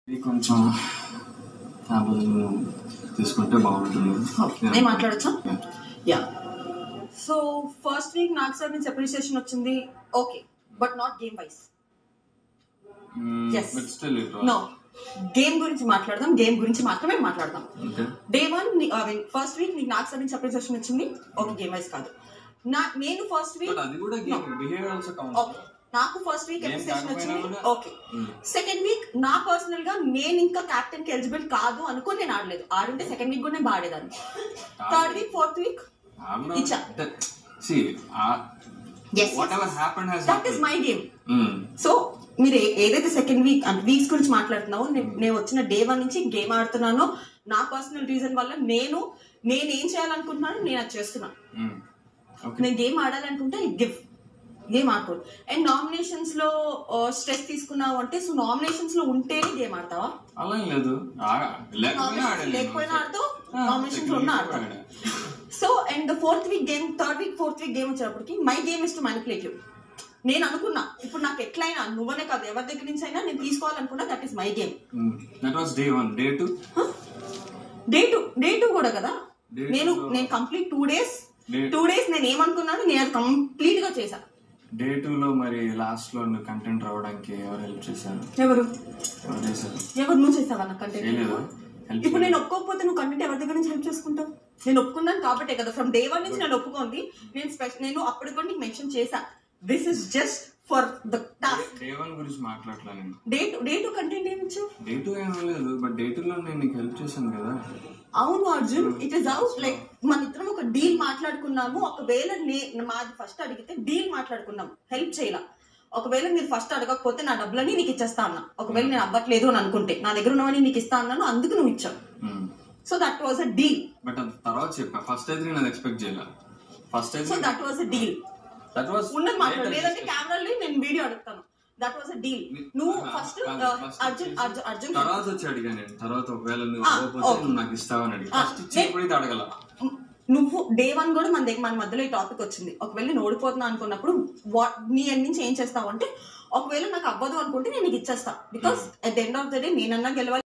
ఇది కొంచెం తీసుకుంటే బాగుంటుంది. నేను మాట్లాడచ్చా? యా. సో ఫస్ట్ వీక్ నాకు సార్ నుంచి అప్రిసియేషన్ వచ్చింది, okay, but not game wise. No, game గురించి మాట్లాడదాం, గేమ్ గురించి మాత్రమే మాట్లాడదాం. డే 1 ఫస్ట్ వీక్ నీకు నాకు సార్ నుంచి అప్రిసియేషన్ వచ్చింది, ఓకే, గేమ్ వైస్ కాదు. నేను ఫస్ట్ వీక్ నాకు ఫస్ట్ వీక్ అప్రిసియేషన్ వచ్చింది, ఓకే. సెకండ్ వీక్ నా పర్సనల్ గా నేను ఇంకా కెప్టెన్ కి ఎలిజిబుల్ కాదు అనుకుని నేను ఆడలేదు. ఆడుంటే సెకండ్ వీక్ కూడా నేను ఆడేదాన్ని. థర్డ్ వీక్ ఫోర్త్ వీక్ ఇచ్చా. That is my game. So మీరు ఏదైతే సెకండ్ వీక్ అంటే వీక్స్ గురించి మాట్లాడుతున్నావో, నేను వచ్చిన డే 1 నుంచి గేమ్ ఆడుతున్నానో నా పర్సనల్ రీజన్ వల్ల నేనేం చేయాలనుకుంటున్నానో నేను అది చేస్తున్నా. నేను గేమ్ ఆడాలనుకుంటే గేమ్ ఆడుకోడు. అండ్ నామినేషన్స్ లో స్ట్రెస్ తీసుకున్నావు అంటే, సో నామినేషన్స్ లో ఉంటేనే గేమ్ ఆడతావా? అలా లేదు, లేకపోయినా ఆడతావు, నామినేషన్స్ లో ఉన్న ఆడతావు. So and fourth week game, third week fourth week game వచ్చేటప్పటికి my game is to manipulate you. నేను అనుకున్నా ఇప్పుడు నాకు ఎట్లయినా, నువ్వనే కాదు ఎవరి దగ్గర నుంచి అయినా నేను తీసుకోవాలనుకున్నా, that is my game. Day 2 కూడా కదా. నేను కంప్లీట్ 2 days నేను ఏమనుకున్నాను నేను అది కంప్లీట్ గా చేశా. డే 2 లో మరి లాస్ట్ లో కంటెంట్ రావడానికి ఎవరు హెల్ప్ చేశారు? ఎవరు నువ్వు చేసావా నా కంటెంట్? ఇప్పుడు నేను ఒప్పుకోకపోతే నువ్వు కంటెంట్ ఎవరి దగ్గర నుంచి హెల్ప్ చేసుకుంటావు? నేను ఒప్పుకున్నాను కాబట్టే కదా, ఫ్రమ్ డే 1 నుంచి నేను ఒప్పుకోండి. నేను అప్పటికి కూడా నీకు మెన్షన్ చేశా, this is just for the task. Day 1 గురించి మాట్లాడలేదు. డే 2 కంటెంట్ ఏమి ఇచ్చావు? డే 2 ఏం లేదు, బట్ డే 2 లో నేను నీకు హెల్ప్ చేశాను కదా. అవును Arjun, it is out like మన ఇద్దరం ఒక డీల్ మాట్లాడుకున్నాము. ఒకవేళ మాది ఫస్ట్ అడిగితే డీల్ మాట్లాడుకున్నాం, హెల్ప్ చేయాల. ఒకవేళ మీరు ఫస్ట్ అడగకపోతే నా డబ్బులని నీకు ఇచ్చేస్తా అన్నా. ఒకవేళ నేను అవ్వట్లేదు అని అనుకుంటే నా దగ్గర ఉన్నవని నీకు ఇస్తా అన్నాను, అందుకు నువ్వు ఇచ్చావు. So that was a deal. But తర్వాత చెప్పా, ఫస్ట్ అయితే నేను ఎక్స్పెక్ట్ చేయలే. So that was a deal. ఉన్నది మాట్లాడు, లేదంటే కెమెరాలో నేను వీడియో అడుగుతాను. That was a deal. నువ్వు ఫస్ట్ అర్జున్ తర్వాత వచ్చి అడిగా నేను. తర్వాత ఒకవేళ నువ్వు నాకు ఇస్తావని అడిగి ఫస్ట్ ఇచ్చినప్పుడు ఇది అడగల. నువ్వు డే 1 కూడా మన మధ్యలో ఈ టాపిక్ వచ్చింది. ఒకవేళ నేను ఓడిపోతున్నా అనుకున్నప్పుడు నీ ఎండ్ నుంచి ఏం చేస్తావు అంటే, ఒకవేళ నాకు అవ్వదు అనుకుంటే నేను నీకు ఇచ్చేస్తా. Because at the end of the day నేనన్నా గెలవాలి.